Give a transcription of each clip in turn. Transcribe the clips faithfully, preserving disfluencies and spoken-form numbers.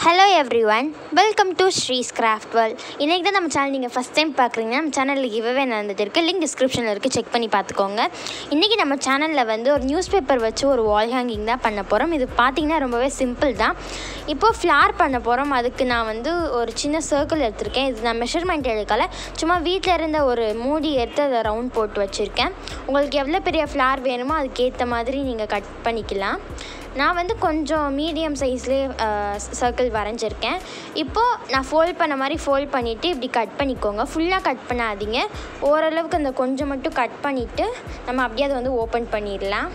Hello everyone, welcome to Shree's Craft World. இன்னைக்கு தான் நம்ம சேனல் நீங்கள் ஃபஸ்ட் டைம் பார்க்குறீங்கன்னா நம்ம சேனலில் கிவ்அவே நடந்துருக்கு. லிங்க் டிஸ்கிரிப்ஷனில் இருக்குது, செக் பண்ணி பார்த்துக்கோங்க. இன்றைக்கி நம்ம சேனலில் வந்து ஒரு நியூஸ் பேப்பர் வச்சு ஒரு வால் ஹேங்கிங் தான் பண்ண போகிறோம். இது பார்த்திங்கன்னா ரொம்பவே சிம்பிள் தான். இப்போது ஃப்ளார் பண்ண போகிறோம். அதுக்கு நான் வந்து ஒரு சின்ன சர்க்கிள் எடுத்திருக்கேன். இது நான் மெஷர்மெண்ட் எடுக்கலை, சும்மா வீட்டில் இருந்த ஒரு மூடி எடுத்து அதை ரவுண்ட் போட்டு வச்சுருக்கேன். உங்களுக்கு எவ்வளோ பெரிய ஃப்ளார் வேணுமோ அதுக்கேற்ற மாதிரி நீங்கள் கட் பண்ணிக்கலாம். நான் வந்து கொஞ்சம் மீடியம் சைஸ்லேயே சர்க்கிள் வரைஞ்சிருக்கேன். இப்போது நான் ஃபோல்ட் பண்ண மாதிரி ஃபோல்ட் பண்ணிவிட்டு இப்படி கட் பண்ணிக்கோங்க. ஃபுல்லாக கட் பண்ணாதீங்க, ஓரளவுக்கு அந்த கொஞ்சம் மட்டும் கட் பண்ணிவிட்டு நம்ம அப்படியே அதை வந்து ஓப்பன் பண்ணிடலாம்.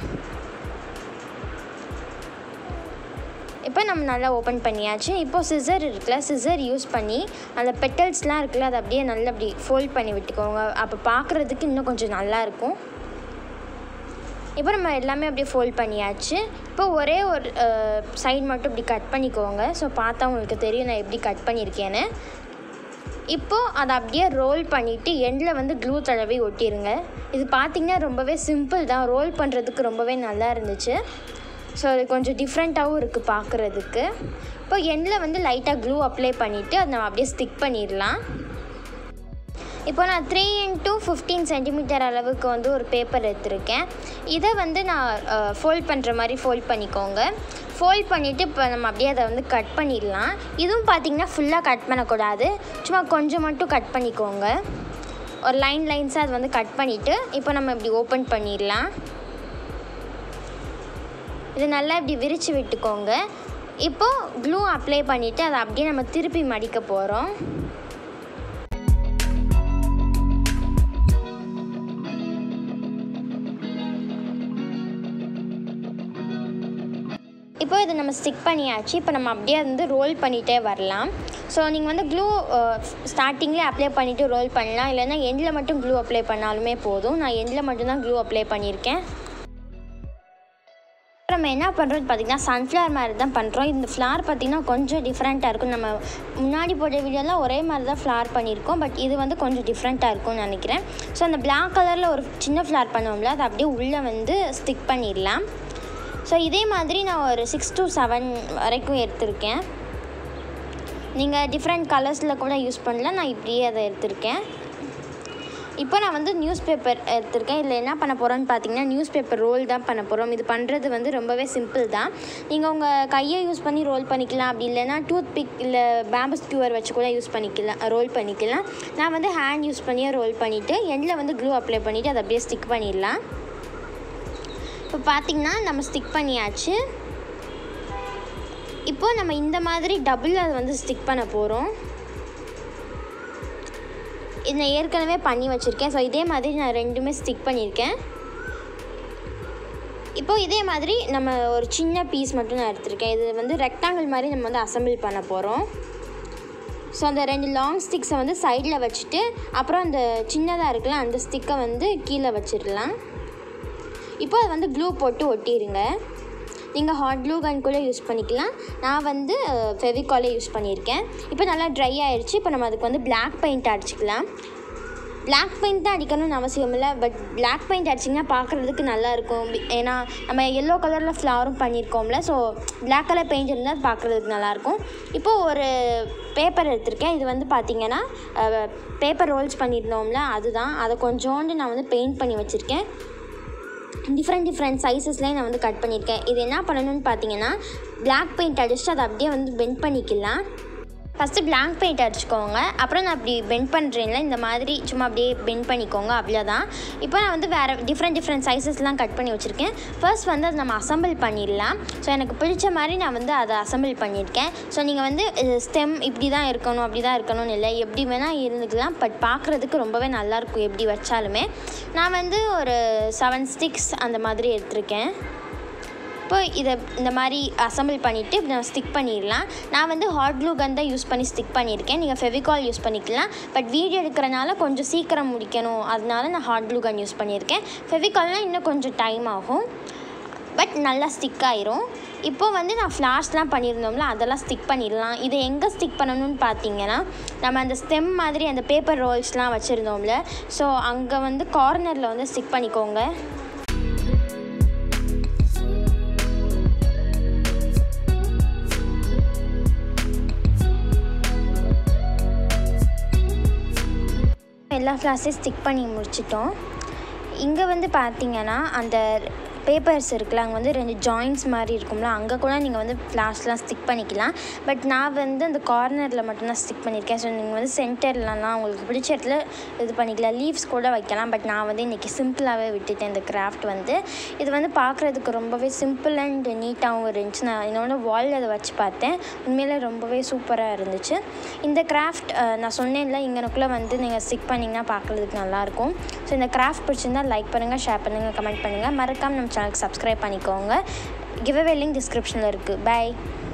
இப்போ நம்ம நல்லா ஓப்பன் பண்ணியாச்சு. இப்போது சிசர் இருக்குல்ல, சிசர் யூஸ் பண்ணி அந்த பெட்டல்ஸ்லாம் இருக்குல்ல அதை அப்படியே நல்லா அப்படி ஃபோல்ட் பண்ணி விட்டுக்கோங்க. அப்போ பார்க்குறதுக்கு இன்னும் கொஞ்சம் நல்லாயிருக்கும். இப்போ நம்ம எல்லாமே அப்படியே ஃபோல்ட் பண்ணியாச்சு. இப்போ ஒரே ஒரு சைடு மட்டும் இப்படி கட் பண்ணிக்கோங்க. ஸோ பார்த்தா உங்களுக்கு தெரியும் நான் எப்படி கட் பண்ணியிருக்கேன்னு. இப்போது அதை அப்படியே ரோல் பண்ணிவிட்டு எண்டில் வந்து க்ளூ தடவி ஒட்டிடுங்க. இது பார்த்திங்கன்னா ரொம்பவே சிம்பிள் தான், ரோல் பண்ணுறதுக்கு ரொம்பவே நல்லா இருந்துச்சு. ஸோ அது கொஞ்சம் டிஃப்ரெண்ட்டாகவும் இருக்குது பார்க்குறதுக்கு. இப்போ எண்டில் வந்து லைட்டாக க்ளூ அப்ளை பண்ணிவிட்டு அதை நம்ம அப்படியே ஸ்டிக் பண்ணிடலாம். இப்போ நான் த்ரீ இன்ட்டு ஃபிஃப்டீன் சென்டிமீட்டர் அளவுக்கு வந்து ஒரு பேப்பர் எடுத்திருக்கேன். இதை வந்து நான் ஃபோல்ட் பண்ணுற மாதிரி ஃபோல்ட் பண்ணிக்கோங்க. ஃபோல்ட் பண்ணிவிட்டு இப்போ நம்ம அப்படியே அதை வந்து கட் பண்ணிடலாம். இதுவும் பார்த்திங்கன்னா ஃபுல்லாக கட் பண்ணக்கூடாது, சும்மா கொஞ்சம் மட்டும் கட் பண்ணிக்கோங்க. ஒரு லைன் லைன்ஸாக அதை வந்து கட் பண்ணிவிட்டு இப்போ நம்ம இப்படி ஓப்பன் பண்ணிடலாம். இது நல்லா இப்படி விரித்து விட்டுக்கோங்க. இப்போது க்ளூ அப்ளை பண்ணிவிட்டு அதை அப்படியே நம்ம திருப்பி மடிக்க போகிறோம். இப்போ இதை நம்ம ஸ்டிக் பண்ணியாச்சு. இப்போ நம்ம அப்படியே வந்து ரோல் பண்ணிகிட்டே வரலாம். ஸோ நீங்கள் வந்து க்ளூ ஸ்டார்டிங்லேயே அப்ளை பண்ணிவிட்டு ரோல் பண்ணலாம், இல்லைன்னா எண்டில் மட்டும் க்ளூ அப்ளை பண்ணாலுமே போதும். நான் எண்டில் மட்டும்தான் க்ளூ அப்ளை பண்ணியிருக்கேன். நம்ம என்ன பண்ணுறோம் பார்த்திங்கன்னா சன்ஃப்ளவர் மாதிரி தான் பண்ணுறோம். இந்த ஃப்ளார் பார்த்திங்கன்னா கொஞ்சம் டிஃப்ரெண்ட்டாக இருக்கும். நம்ம முன்னாடி போட்ட வீடியோலாம் ஒரே மாதிரி தான் ஃப்ளார் பண்ணியிருக்கோம், பட் இது வந்து கொஞ்சம் டிஃப்ரெண்ட்டாக இருக்கும்னு நினைக்கிறேன். ஸோ அந்த பிளாக் கலரில் ஒரு சின்ன ஃப்ளார் பண்ணுவோம்ல, அதை அப்படியே உள்ளே வந்து ஸ்டிக் பண்ணிடலாம். ஸோ இதே மாதிரி நான் ஒரு சிக்ஸ் டு செவன் வரைக்கும் எடுத்திருக்கேன். நீங்கள் டிஃப்ரெண்ட் கலர்ஸில் கூட யூஸ் பண்ணலாம், நான் இப்படியே அதை எடுத்திருக்கேன். இப்போ நான் வந்து நியூஸ் பேப்பர் எடுத்திருக்கேன். இதில் என்ன பண்ண போகிறோன்னு பார்த்தீங்கன்னா நியூஸ் பேப்பர் ரோல் தான் பண்ண போகிறோம். இது பண்ணுறது வந்து ரொம்பவே சிம்பிள் தான். நீங்கள் உங்கள் கையை யூஸ் பண்ணி ரோல் பண்ணிக்கலாம், அப்படி இல்லைன்னா டூத் பிக் இல்லை பேம்பஸ் ஸ்க்யூவர் வச்சு கூட யூஸ் பண்ணிக்கலாம், ரோல் பண்ணிக்கலாம். நான் வந்து ஹேண்ட் யூஸ் பண்ணியே ரோல் பண்ணிவிட்டு எண்டில் வந்து க்ளூ அப்ளை பண்ணிவிட்டு அதை அப்படியே ஸ்டிக் பண்ணிடலாம். இப்போ பார்த்திங்கன்னா நம்ம ஸ்டிக் பண்ணியாச்சு. இப்போது நம்ம இந்த மாதிரி டபுள் அதை வந்து ஸ்டிக் பண்ண போகிறோம். இது நான் ஏற்கனவே பண்ணி வச்சுருக்கேன். ஸோ இதே மாதிரி நான் ரெண்டுமே ஸ்டிக் பண்ணியிருக்கேன். இப்போது இதே மாதிரி நம்ம ஒரு சின்ன பீஸ் மட்டும் நான் எடுத்திருக்கேன். இது வந்து ரெக்டாங்கிள் மாதிரி நம்ம வந்து அசம்பிள் பண்ண போகிறோம். ஸோ அந்த ரெண்டு லாங் ஸ்டிக்ஸை வந்து சைடில் வச்சுட்டு அப்புறம் அந்த சின்னதாக இருக்குல்ல அந்த ஸ்டிக்கை வந்து கீழே வச்சிடலாம். இப்போ அதை வந்து க்ளூ போட்டு ஒட்டிடுங்க. நீங்கள் ஹாட் க்ளூ கன் கூட யூஸ் பண்ணிக்கலாம், நான் வந்து ஃபெவிகாலே யூஸ் பண்ணியிருக்கேன். இப்போ நல்லா ட்ரை ஆகிடுச்சு. இப்போ நம்ம அதுக்கு வந்து பிளாக் பெயிண்ட் அடிச்சிக்கலாம். பிளாக் பெயிண்ட் தான் அடிக்கணும்னு அவசியம் இல்லை, பட் பிளாக் பெயிண்ட் அடிச்சிங்கன்னா பார்க்குறதுக்கு நல்லாயிருக்கும். ஏன்னா நம்ம எல்லோ கலரில் ஃப்ளவரும் பண்ணியிருக்கோம்ல, ஸோ பிளாக் கலர் பெயிண்ட் இருந்தால் பார்க்குறதுக்கு நல்லாயிருக்கும். இப்போது ஒரு பேப்பர் எடுத்திருக்கேன். இது வந்து பார்த்திங்கன்னா பேப்பர் ரோல்ஸ் பண்ணியிருந்தோம்ல அதுதான். அதை கொஞ்சோண்டு நான் வந்து பெயிண்ட் பண்ணி வச்சுருக்கேன். டிஃப்ரெண்ட் டிஃப்ரெண்ட் சைஸஸ்லேயே நான் வந்து கட் பண்ணியிருக்கேன். இது என்ன பண்ணணும்னு பார்த்தீங்கன்னா பிளாக் பெயிண்ட் அடிச்சுட்டு அதை அப்படியே வந்து பெண்ட் பண்ணிக்கலாம். ஃபஸ்ட்டு பிளாக் பெயிண்ட் அடிச்சுக்கோங்க, அப்புறம் நான் அப்படி பெண்ட் பண்ணுறேன்ல இந்த மாதிரி சும்மா அப்படியே பெண்ட் பண்ணிக்கோங்க, அவ்வளோதான். இப்போ நான் வந்து வேறு டிஃப்ரெண்ட் டிஃப்ரெண்ட் சைஸஸ்லாம் கட் பண்ணி வச்சுருக்கேன். ஃபர்ஸ்ட் வந்து அதை நம்ம அசம்பிள் பண்ணிடலாம். ஸோ எனக்கு பிடிச்ச மாதிரி நான் வந்து அதை அசம்பிள் பண்ணியிருக்கேன். ஸோ நீங்கள் வந்து ஸ்டெம் இப்படி தான் இருக்கணும் அப்படி தான் இருக்கணும்னு இல்லை, எப்படி வேணால் இருந்துக்கலாம், பட் பார்க்குறதுக்கு ரொம்பவே நல்லாயிருக்கும் எப்படி வச்சாலுமே. நான் வந்து ஒரு செவன் ஸ்டிக்ஸ் அந்த மாதிரி எடுத்திருக்கேன். இப்போ இதை இந்த மாதிரி அசம்பிள் பண்ணிவிட்டு இப்படி நான் ஸ்டிக் பண்ணிடலாம். நான் வந்து ஹாட் க்ளூ கன் தான் யூஸ் பண்ணி ஸ்டிக் பண்ணியிருக்கேன். நீங்கள் ஃபெவிகால் யூஸ் பண்ணிக்கலாம், பட் வீடியோ எடுக்கிறனால கொஞ்சம் சீக்கிரம் முடிக்கணும், அதனால நான் ஹாட் க்ளூ கன் யூஸ் பண்ணியிருக்கேன். ஃபெவிகால்னால் இன்னும் கொஞ்சம் டைம் ஆகும், பட் நல்லா ஸ்டிக் ஆயிரும். இப்போது வந்து நான் ஃப்ளார்ஸ்லாம் பண்ணியிருந்தோம்ல அதெல்லாம் ஸ்டிக் பண்ணிடலாம். இதை எங்கே ஸ்டிக் பண்ணணும்னு பார்த்தீங்கன்னா நம்ம அந்த ஸ்டெம் மாதிரி அந்த பேப்பர் ரோல்ஸ்லாம் வச்சுருந்தோம்ல, ஸோ அங்கே வந்து கார்னரில் வந்து ஸ்டிக் பண்ணிக்கோங்க. எல்லா ஃப்ளார்ஸையும் ஸ்டிக் பண்ணி முடிச்சிட்டோம். இங்கே வந்து பார்த்திங்கன்னா அந்த பேப்பர்ஸ் இருக்குல்ல, அங்கே வந்து ரெண்டு ஜாயின்ட்ஸ் மாதிரி இருக்கும்ல, அங்கே கூட நீங்கள் வந்து ஃப்ளார்ஸ்லாம் ஸ்டிக் பண்ணிக்கலாம். பட் நான் வந்து அந்த கார்னரில் மட்டும்தான் ஸ்டிக் பண்ணியிருக்கேன். ஸோ நீங்கள் வந்து சென்டர்லலாம் உங்களுக்கு பிடிச்ச இடத்துல இது பண்ணிக்கலாம், லீவ்ஸ் கூட வைக்கலாம். பட் நான் வந்து இன்றைக்கி சிம்பிளாகவே விட்டுட்டேன். இந்த கிராஃப்ட் வந்து இது வந்து பார்க்குறதுக்கு ரொம்பவே சிம்பிள் அண்ட் நீட்டாகவும் இருந்துச்சு. நான் என்னோட வாலில் அதை வச்சு பார்த்தேன், உண்மையிலே ரொம்பவே சூப்பராக இருந்துச்சு. இந்த கிராஃப்ட் நான் சொன்னேன்ல, இங்கனக்குள்ளே வந்து நீங்கள் ஸ்டிக் பண்ணிங்கன்னா பார்க்குறதுக்கு நல்லாயிருக்கும். ஸோ இந்த கிராஃப்ட் பிடிச்சிருந்தால் லைக் பண்ணுங்கள், ஷேர் பண்ணுங்கள், கமெண்ட் பண்ணுங்கள். மறக்காமல் நம்ம சேனலுக்கு சப்ஸ்கிரைப் பண்ணிக்கோங்க. கிவ் அவே லிங்க் டிஸ்கிரிப்ஷனில் இருக்குது. பை.